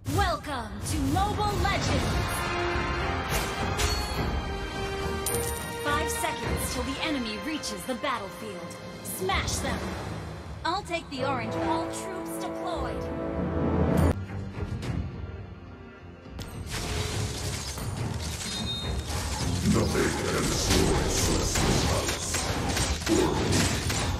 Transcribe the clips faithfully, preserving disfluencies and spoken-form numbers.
Welcome to Mobile Legends! Five seconds till the enemy reaches the battlefield. Smash them! I'll take the orange. All troops deployed. Nothing can destroy Celestial Palace or me.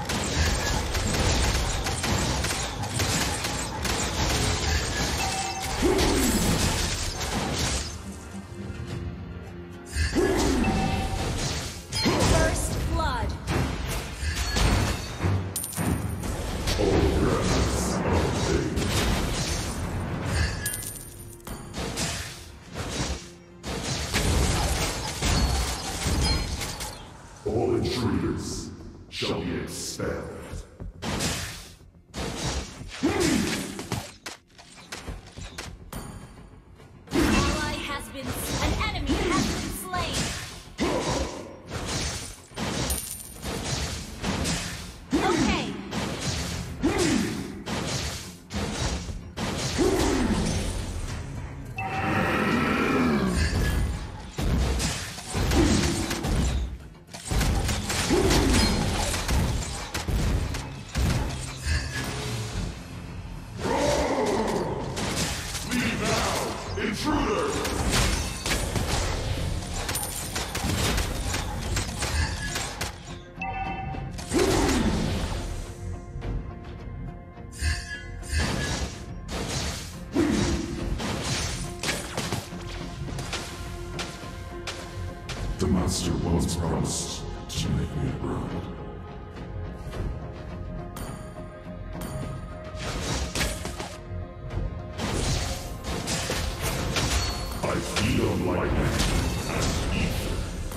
All intruders shall be expelled. An ally has been... An enemy has been slain! Okay! Intruder! The master once promised to make me a bride. I feel lightning and ether.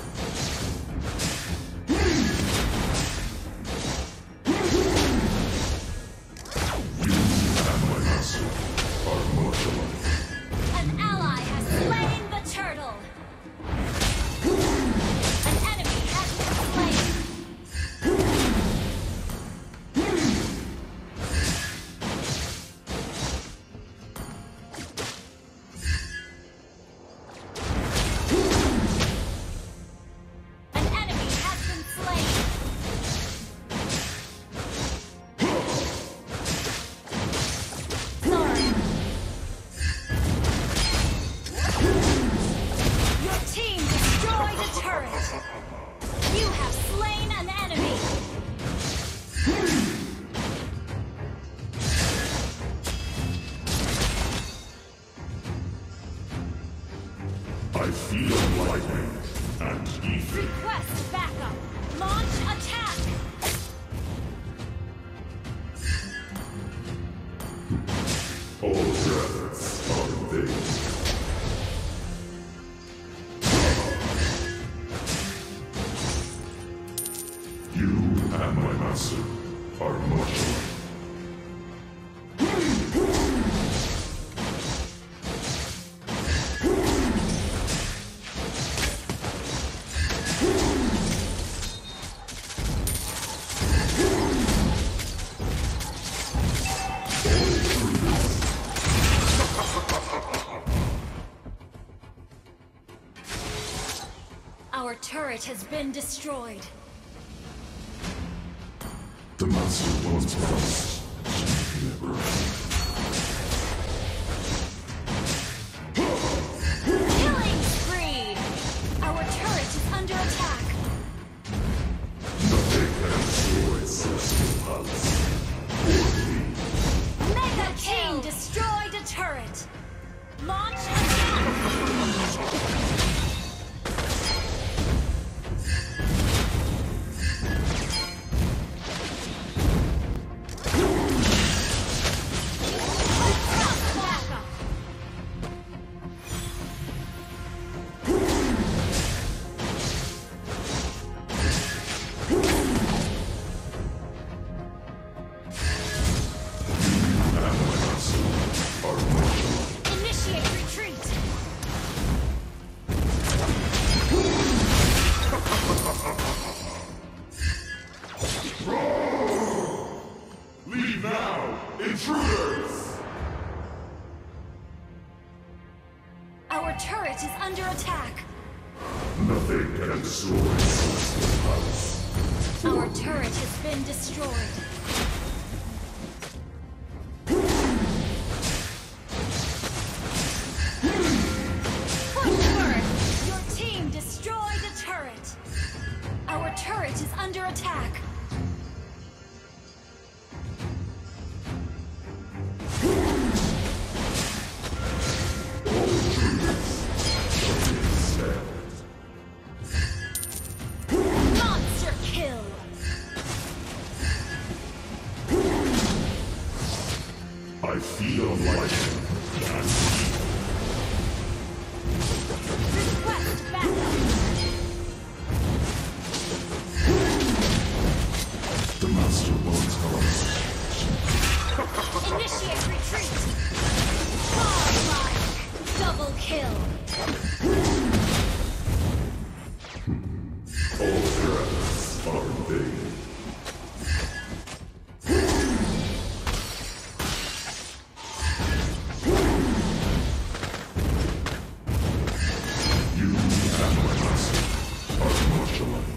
You and my master are much alike. An ally has slain the turtle! An enemy has been slain! You have slain an enemy! I feel lightning and ether. Request backup! Launch attack! All deaths are things. You and my master are much alike. Our turret has been destroyed. The master once promised to make me a bride. Killing spree! Our turret is under attack. Nothing can destroy Celestial Palace or me. Mega King destroyed a turret. Launch attack! Leave now, intruders! Nothing can destroy Celestial House. Our turret has been destroyed. Quick! Your team destroyed a turret. Our turret is under attack. Monster kill. I feel like Request backup. the Master won't tell us. Initiate retreat. Godlike. Double kill. All threats are in vain. You and my master are much alike.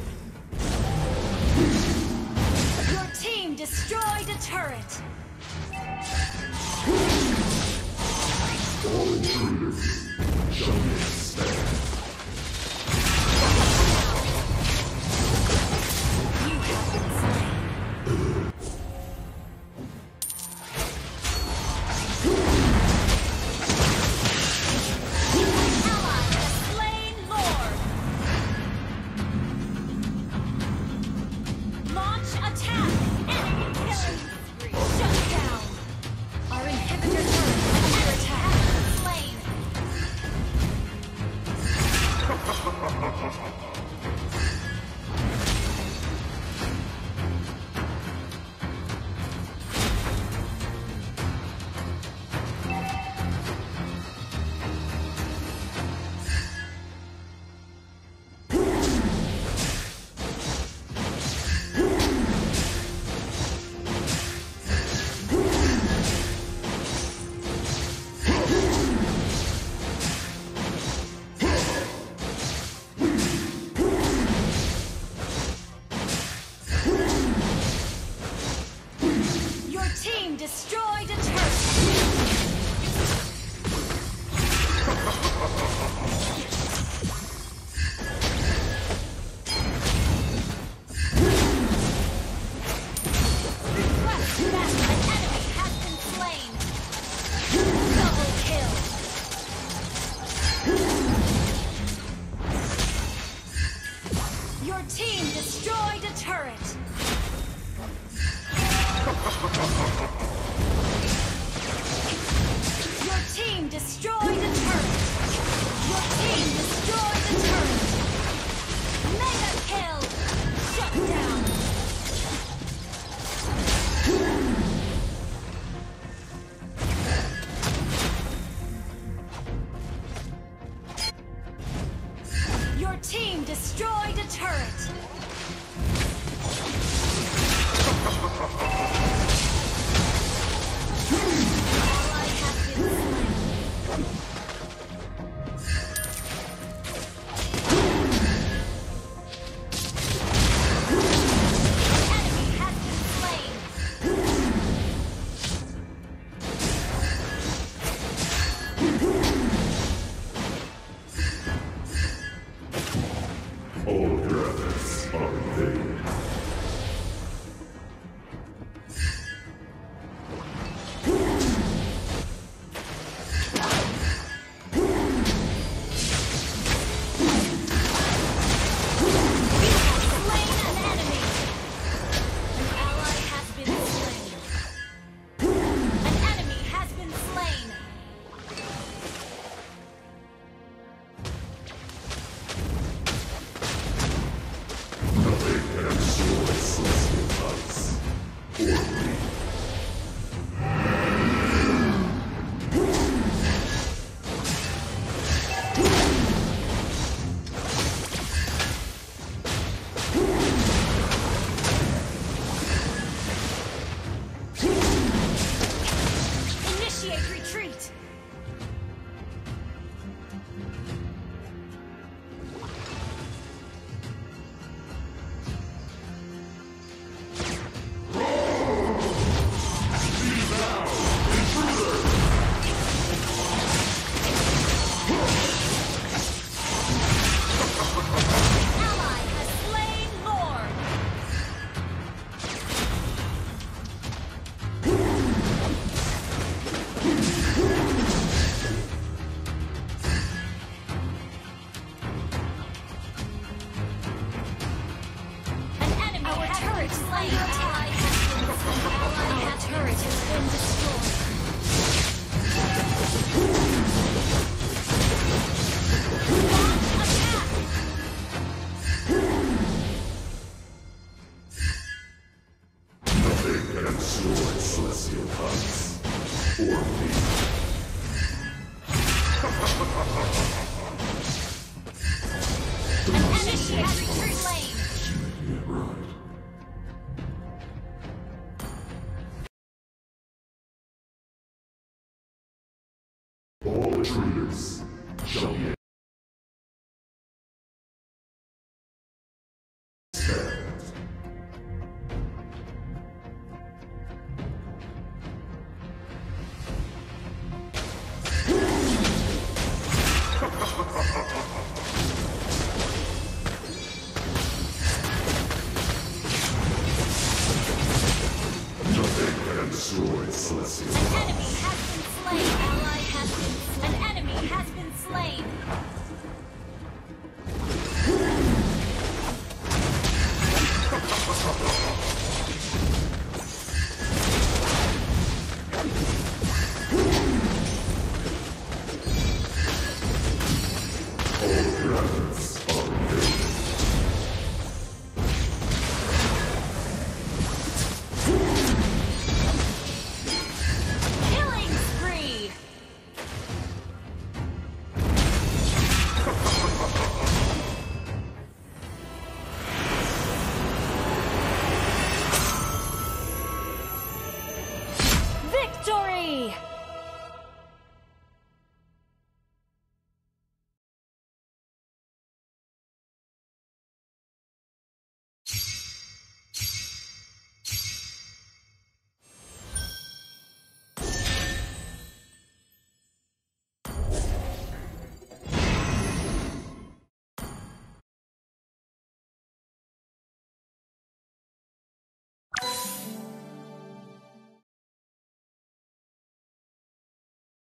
Your team destroyed a turret. All intruders shall be expelled. You have been slain. Ally has slain Lord. Launch attack. Enemy killing spree. Shut down. Our inhibitor turret is under attack. Slain. Your team destroyed a turret. Request that an enemy has been slain. Double kill. Your team destroyed a turret. Your team destroyed a turret. Your team destroyed a turret. Mega kill. Shut down. Your team destroyed a turret. Ally has been slain. Enemy has been slain. All your efforts are in vain. Slain an enemy. An ally has been slain. An enemy has been slain. Nothing can destroy Celestial House. Or me. Initiate retreat. destroyed celestial huts. Or me. An enemy has been slain. Yeah, right. All intruders shall be expelled. Nothing can destroy celestial An huts. enemy has been slain. Ally has been slain. An enemy has been slain. All dragons are invaded. Killing spree. Victory!